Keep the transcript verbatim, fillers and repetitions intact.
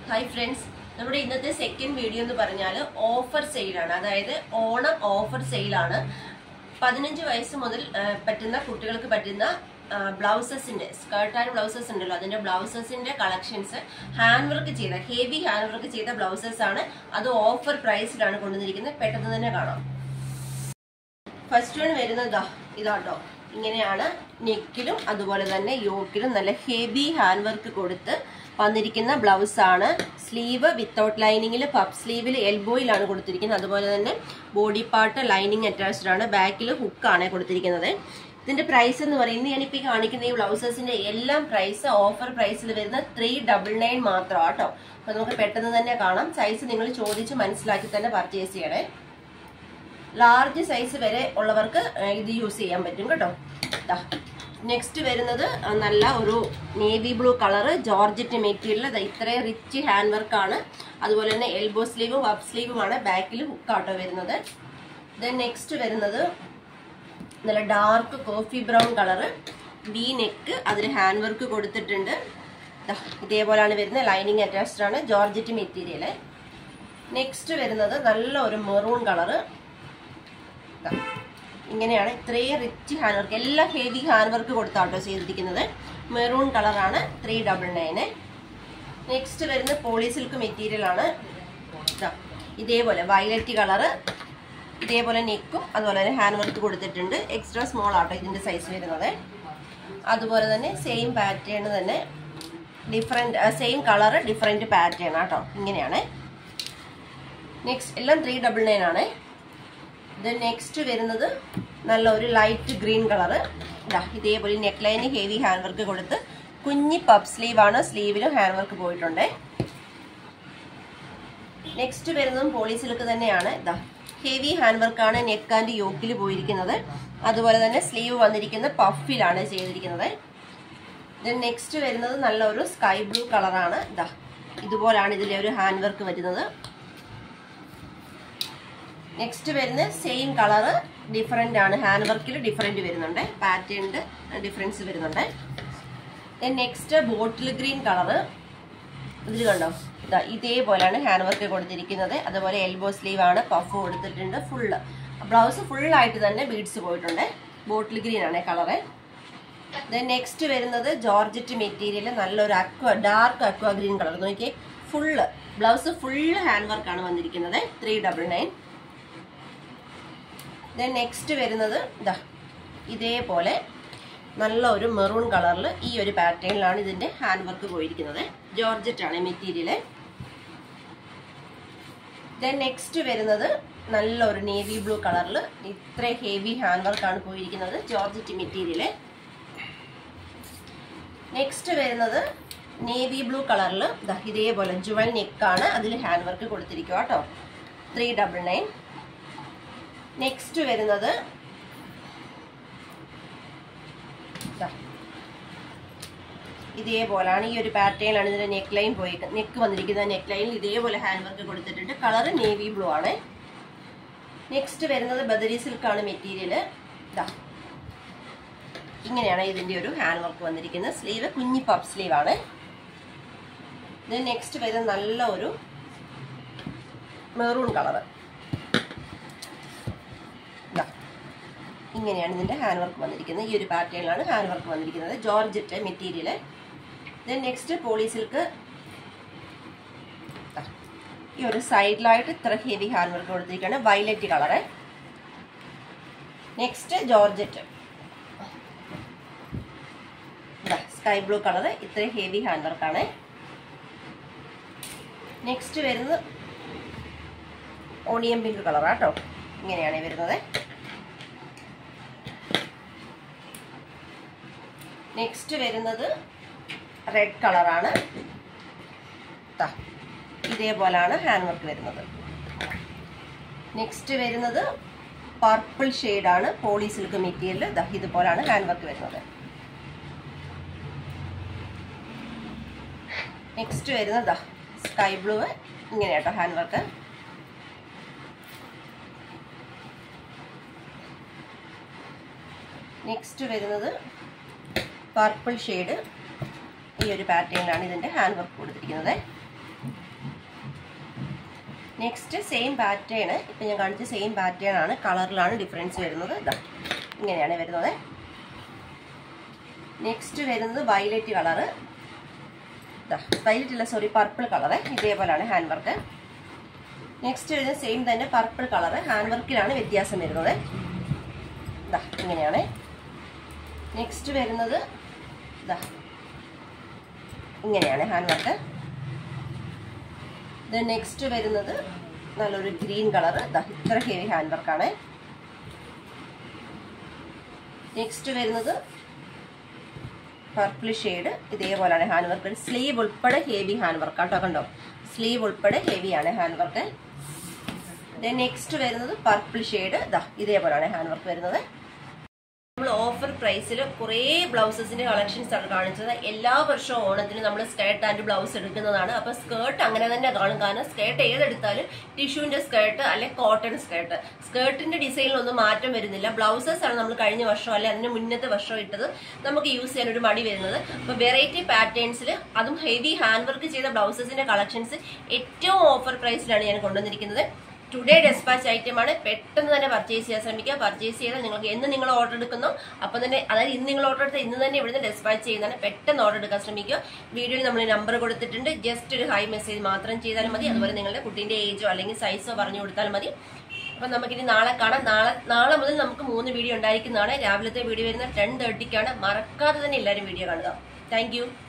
Hi friends, നമ്മുടെ ഇന്നത്തെ second video എന്ന് പറഞ്ഞാൽ ഓഫർ സെയിൽ ആണ്. അതായത് ഓണം ഓഫർ സെയിൽ ആണ്. പതിനഞ്ച് വയസ്സ് മുതൽ പറ്റുന്ന കുട്ടികൾക്ക് പറ്റുന്ന ബ്ലൗസസിന്റെ സ്കർട്ട് ആൻഡ് ബ്ലൗസസ് ഉണ്ടല്ലോ, അതിന്റെ ബ്ലൗസസിന്റെ കളക്ഷൻസ് ഹാൻഡ് വർക്ക് ചെയ്ത ഹെവി ഹാൻഡ് വർക്ക് ചെയ്ത ബ്ലൗസസ് ആണ്. അത് ഓഫർ പ്രൈസിലാണ് കൊണ്ടുവന്നിരിക്കുന്നത്. പെട്ടെന്ന് തന്നെ കാണാം. ഫസ്റ്റ് വൺ വരുന്നത് ഇതാട്ടോ. ഇങ്ങനെയാണ് നെക്കിലും അതുപോലെ തന്നെ യോക്കിലും നല്ല ഹെവി ഹാൻഡ് വർക്ക് കൊടുത്ത് വന്നിരിക്കുന്ന ബ്ലൗസ് ആണ്. സ്ലീവ് വിത്തൗട്ട് ലൈനിങ്ങിൽ പഫ് സ്ലീവിൽ എൽബോയിലാണ് കൊടുത്തിരിക്കുന്നത്. അതുപോലെ തന്നെ ബോഡി പാർട്ട് ലൈനിങ് അറ്റാച്ച്ഡ് ആണ്. ബാക്കിൽ ഹുക്കാണ് കൊടുത്തിരിക്കുന്നത്. ഇതിന്റെ പ്രൈസ് എന്ന് പറയുന്നത് ഞാനിപ്പോൾ കാണിക്കുന്ന ഈ ബ്ലൗസസിന്റെ എല്ലാം പ്രൈസ് ഓഫർ പ്രൈസിൽ വരുന്ന ത്രീ ഡബിൾ നയൻ മാത്രം കേട്ടോ. അപ്പൊ നമുക്ക് പെട്ടെന്ന് തന്നെ കാണാം. സൈസ് നിങ്ങൾ ചോദിച്ച് മനസ്സിലാക്കി തന്നെ പർച്ചേസ് ചെയ്യണേ. ലാർജ് സൈസ് വരെ ഉള്ളവർക്ക് ഇത് യൂസ് ചെയ്യാൻ പറ്റും കേട്ടോ. നെക്സ്റ്റ് വരുന്നത് നല്ല ഒരു navy blue colour georgette material. ഇത്രയും റിച്ച് ഹാൻഡ് വർക്കാണ്. അതുപോലെ തന്നെ എൽബോ സ്ലീവും വഫ് സ്ലീവുമാണ്. ബാക്കിൽ ഹുക്കാട്ടോ വരുന്നത്. ദെൻ നെക്സ്റ്റ് വരുന്നത് നല്ല dark coffee brown colour V neck, അതിൽ ഹാൻഡ് വർക്ക് കൊടുത്തിട്ടുണ്ട്. ഇതേപോലെയാണ് വരുന്നത്. ലൈനിങ് അറ്റാച്ച്ഡ് ആണ്. Georgette material. നെക്സ്റ്റ് വരുന്നത് നല്ല ഒരു മെറൂൺ കളറ്. ഇങ്ങനെയാണ്. ഇത്രയും റിച്ച് ഹാൻഡ് വർക്ക്, എല്ലാം ഹെവി ഹാൻഡ് വർക്ക് കൊടുത്താട്ടോ ചെയ്തിരിക്കുന്നത്. മെറൂൺ കളറാണ്. Three double nine. നെക്സ്റ്റ് വരുന്ന പോളി സിൽക്ക് മെറ്റീരിയൽ ആണ്. ഇതേപോലെ വയലറ്റ് കളറ്. ഇതേപോലെ നെക്കും അതുപോലെ തന്നെ ഹാൻഡ് വർക്ക് കൊടുത്തിട്ടുണ്ട്. എക്സ്ട്രാ സ്മോൾ ആട്ടോ ഇതിന്റെ സൈസ് വരുന്നത്. അതുപോലെ തന്നെ സെയിം പാറ്റേൺ തന്നെ different same colour different pattern ആട്ടോ. ഇങ്ങനെയാണ്. നെക്സ്റ്റ് എല്ലാം ത്രീ ഡബിൾ നയൻ ആണ്. ദെൻ നെക്സ്റ്റ് വരുന്നത് നല്ല ഒരു ലൈറ്റ് ഗ്രീൻ കളറ്. ഇതേപോലെ neck line heavy hand work കൊടുത്ത് കുഞ്ഞി പഫ് സ്ലീവ് ആണ്. സ്ലീവിലും ഹാൻഡ് വർക്ക് പോയിട്ടുണ്ട്. നെക്സ്റ്റ് വരുന്നതും പോളി സിൽക്ക് തന്നെയാണ്. ഇതാ ഹെവി ഹാൻഡ് വർക്കാണ്. നെക്ക് ആൻഡ് യോക്കിൽ പോയിരിക്കുന്നത്. അതുപോലെ തന്നെ സ്ലീവ് വന്നിരിക്കുന്ന പഫിലാണ് ചെയ്തിരിക്കുന്നത്. ദെൻ നെക്സ്റ്റ് വരുന്നത് നല്ല ഒരു സ്കൈ ബ്ലൂ കളറാണ്. ഇതാ ഇതുപോലാണ് ഇതിലെ ഒരു ഹാൻഡ് വർക്ക് വരുന്നത്. നെക്സ്റ്റ് വരുന്ന സെയിം കളറ് ഡിഫറെന്റ് ആണ്. ഹാൻഡ് വർക്കിൽ ഡിഫറെന്റ് വരുന്നുണ്ട്. പാറ്റേണിന്റെ ഡിഫറൻസ് വരുന്നുണ്ട്. Next bottle green colour. ഇതിൽ കണ്ടോ, ഇതാ ഇതേപോലെയാണ് ഹാൻഡ് വർക്ക് കൊടുത്തിരിക്കുന്നത്. അതുപോലെ എൽബോ സ്ലീവ് ആണ്. പഫ് കൊടുത്തിട്ടുണ്ട്. ഫുള്ള് ബ്ലൗസ് ഫുള്ളായിട്ട് തന്നെ ബീഡ്സ് പോയിട്ടുണ്ട്. ബോട്ടിൽ ഗ്രീൻ ആണ് കളറ്. ദെൻ നെക്സ്റ്റ് വരുന്നത് ജോർജറ്റ് മെറ്റീരിയൽ നല്ലൊരു aqua dark aqua green colour. നോക്കിയേ, ഫുള്ള് ബ്ലൗസ് ഫുള്ള് ഹാൻഡ് വർക്കാണ് വന്നിരിക്കുന്നത്. Three double nine. Then next വരുന്നത് ഇതാ ഇതേപോലെ നല്ല ഒരു മെറൂൺ കളറിൽ ഈ ഒരു പാറ്റേണിലാണ് ഇതിന്റെ ഹാൻഡ് വർക്ക് പോയിരിക്കുന്നത്. ജോർജറ്റ് ആണ് മെറ്റീരിയൽ. ദെൻ നെക്സ്റ്റ് വരുന്നത് നല്ല ഒരു നേവി ബ്ലൂ കളറിൽ ഇത്ര ഹെവി ഹാൻഡ് വർക്കാണ് പോയിരിക്കുന്നത്. Georgette material. നെക്സ്റ്റ് വരുന്നത് നേവി ബ്ലൂ കളറിൽ ഇതേപോലെ ജുവൽ നെക്കാണ്. അതിൽ ഹാൻഡ് വർക്ക് കൊടുത്തിരിക്കുക കേട്ടോ. Three double nine. നെക്സ്റ്റ് വരുന്നത് ഇതേപോലാണ്. ഈ ഒരു പാറ്റേണിലാണ് ഇതിന്റെ നെക്ക് ലൈൻ പോയി നെക്ക് വന്നിരിക്കുന്നത്. നെക്ക് ലൈനിൽ ഇതേപോലെ ഹാൻഡ് വർക്ക് കൊടുത്തിട്ടുണ്ട്. കളറ് നേവി ബ്ലൂ ആണ്. നെക്സ്റ്റ് വരുന്നത് ബദരി സിൽക്ക് ആണ് മെറ്റീരിയൽ. ഇങ്ങനെയാണ് ഇതിന്റെ ഒരു ഹാൻഡ് വർക്ക് വന്നിരിക്കുന്നത്. സ്ലീവ് കുഞ്ഞി പഫ് സ്ലീവ് ആണ്. നെക്സ്റ്റ് വരുന്നത് നല്ല ഒരു മെറൂൺ കളറ്. ഇങ്ങനെയാണ് ഇതിന്റെ ഹാൻഡ് വർക്ക് വന്നിരിക്കുന്നത്. ഈ ഒരു പാറ്റേണിലാണ് ഹാൻഡ് വർക്ക് വന്നിരിക്കുന്നത്. Georgette material. Then next poly silk. ഈ ഒരു സൈഡിലായിട്ട് ഇത്ര ഹെവി ഹാൻഡ് വർക്ക് കൊടുത്തിരിക്കുകയാണ്. Violet colour. Next georgette sky blue colour. ഇത്ര ഹെവി ഹാൻഡ് വർക്കാണ്. നെക്സ്റ്റ് വരുന്നത് ഓണിയൻ പിങ്ക് കളറാട്ടോ. ഇങ്ങനെയാണ് വരുന്നത്. നെക്സ്റ്റ് വരുന്നത് റെഡ് കളറാണ്. ഇതേപോലാണ് ഹാൻഡ് വർക്ക് വരുന്നത്. നെക്സ്റ്റ് വരുന്നത് പർപ്പിൾ ഷെയ്ഡാണ്. Poly silk material. ഇതുപോലാണ് ഹാൻഡ് വർക്ക് വരുന്നത്. നെക്സ്റ്റ് വരുന്നത് സ്കൈ ബ്ലൂ. ഇങ്ങനെയാട്ടോ ഹാൻഡ് വർക്ക്. നെക്സ്റ്റ് വരുന്നത് പർപ്പിൾ ഷെയ്ഡ്. ഈ ഒരു പാറ്റേണിലാണ് ഇതിന്റെ ഹാൻഡ് വർക്ക് കൊടുത്തിരിക്കുന്നത്. നെക്സ്റ്റ് സെയിം പാറ്റേൺ, ഇപ്പം ഞാൻ കാണിച്ച സെയിം പാറ്റേൺ ആണ്, കളറിലാണ് ഡിഫറൻസ് വരുന്നത്. ഇതാ ഇങ്ങനെയാണ് വരുന്നത്. നെക്സ്റ്റ് വരുന്നത് വയലറ്റ് കളറ്, ഇതാ വയലറ്റ് അല്ല സോറി പർപ്പിൾ കളറ്, ഇതേപോലെയാണ് ഹാൻഡ് വർക്ക്. നെക്സ്റ്റ് വരുന്നത് സെയിം തന്നെ പർപ്പിൾ കളറ്, ഹാൻഡ് വർക്കിലാണ് വ്യത്യാസം വരുന്നത്. ഇതാ ഇങ്ങനെയാണ്. നെക്സ്റ്റ് വരുന്നത് ഇതാ ഇങ്ങനെയാണ് ഹാൻഡ് വർക്ക്. ദെൻ നെക്സ്റ്റ് വരുന്നത് നല്ലൊരു ഗ്രീൻ കളറ്, ഇതാ ഇത്ര ഹെവി ഹാൻഡ് വർക്കാണ്. നെക്സ്റ്റ് വരുന്നത് പർപ്പിൾ ഷെയ്ഡ്, ഇതേപോലെയാണ് ഹാൻഡ് വർക്ക്. സ്ലീവ് ഉൾപ്പെടെ ഹെവി ഹാൻഡ് വർക്ക് ആട്ടോ, കണ്ടോ സ്ലീവ് ഉൾപ്പെടെ ഹെവിയാണ് ഹാൻഡ് വർക്ക്. ദെൻ നെക്സ്റ്റ് വരുന്നത് പർപ്പിൾ ഷെയ്ഡ്, ഇതാ ഇതേപോലെയാണ് ഹാൻഡ് വർക്ക് വരുന്നത്. നമ്മൾ ഓഫർ പ്രൈസിൽ കുറേ ബ്ലൗസസിന്റെ കളക്ഷൻസ് ആണ് കാണിച്ചത്. എല്ലാ വർഷവും ഓണത്തിന് നമ്മൾ സ്കേർട്ട് ആൻഡ് ബ്ലൗസ് എടുക്കുന്നതാണ്. അപ്പൊ സ്കേർട്ട് അങ്ങനെ തന്നെ കാണും, കാരണം സ്കേർട്ട് ഏതെടുത്താലും ടിഷ്യൂവിന്റെ സ്കേർട്ട് അല്ലെ കോട്ടൺ സ്കേർട്ട്, സ്കേർട്ടിന്റെ ഡിസൈനിലൊന്നും മാറ്റം വരുന്നില്ല. ബ്ലൗസസ് ആണ് നമ്മൾ കഴിഞ്ഞ വർഷം അല്ലെ അതിന് മുന്നത്തെ വർഷം ഇട്ടത്, നമുക്ക് യൂസ് ചെയ്യാൻ ഒരു മടി വരുന്നത്. അപ്പൊ വെറൈറ്റി പാറ്റേൺസിൽ അതും ഹെവി ഹാൻഡ് വർക്ക് ചെയ്ത ബ്ലൗസസിന്റെ കളക്ഷൻസ് ഏറ്റവും ഓഫർ പ്രൈസിലാണ് ഞാൻ കൊണ്ടുവന്നിരിക്കുന്നത്. ടുഡേ ഡെസ്പാച്ച് ഐറ്റം ആണ്, പെട്ടെന്ന് തന്നെ പർച്ചേസ് ചെയ്യാൻ ശ്രമിക്കുക. പർച്ചേസ് ചെയ്താൽ നിങ്ങൾക്ക് എന്ന് നിങ്ങൾ ഓർഡർ എടുക്കുന്നു അപ്പം തന്നെ, അതായത് ഇന്ന് നിങ്ങൾ ഓർഡർ എടുത്താൽ ഇന്ന് തന്നെ ഇവിടുന്ന് ഡെസ്പാച്ച് ചെയ്യുന്നതാണ്. പെട്ടെന്ന് ഓർഡർ എടുക്കാൻ ശ്രമിക്കുക. വീഡിയോയിൽ നമ്മൾ നമ്പർ കൊടുത്തിട്ടുണ്ട്, ജസ്റ്റ് ഒരു ഹൈ മെസ്സേജ് മാത്രം ചെയ്താലും മതി. അതുപോലെ നിങ്ങളുടെ കുട്ടീന്റെ ഏജോ അല്ലെങ്കിൽ സൈസോ പറഞ്ഞു കൊടുത്താൽ മതി. അപ്പം നമുക്കിനി നാളെ കാണാം. നാളെ നാളെ മുതൽ നമുക്ക് മൂന്ന് വീഡിയോ ഉണ്ടായിരിക്കുന്നതാണ്. രാവിലത്തെ വീഡിയോ വരുന്നത് ടെൻ തേർട്ടിക്കാണ്. മറക്കാതെ തന്നെ എല്ലാവരും വീഡിയോ കാണുക. താങ്ക്